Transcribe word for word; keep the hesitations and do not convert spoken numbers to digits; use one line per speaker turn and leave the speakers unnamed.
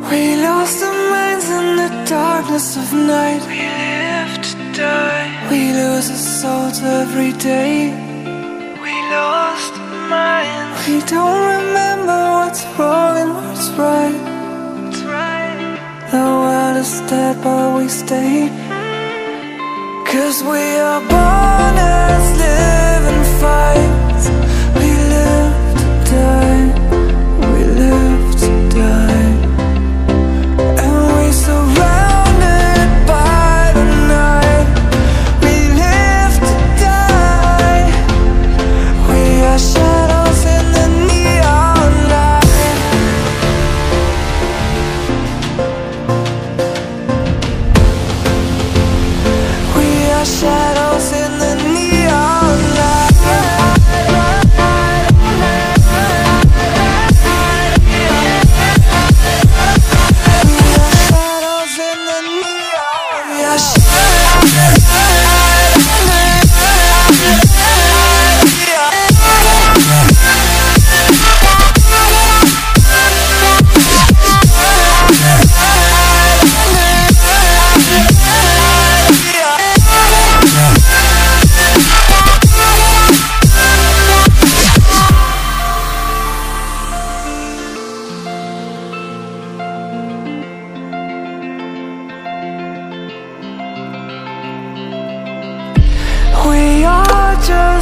We lost our minds in the darkness of night. We live to die. We lose our souls every day. We lost our minds. We don't remember what's wrong and what's right. What's right. The world is dead but we stay. Cause we are born as living fights. We live to die. We live to die. And we surrounded by the night. We live to die. We are shadows in the neon light. We are shadows in the neon light. We are just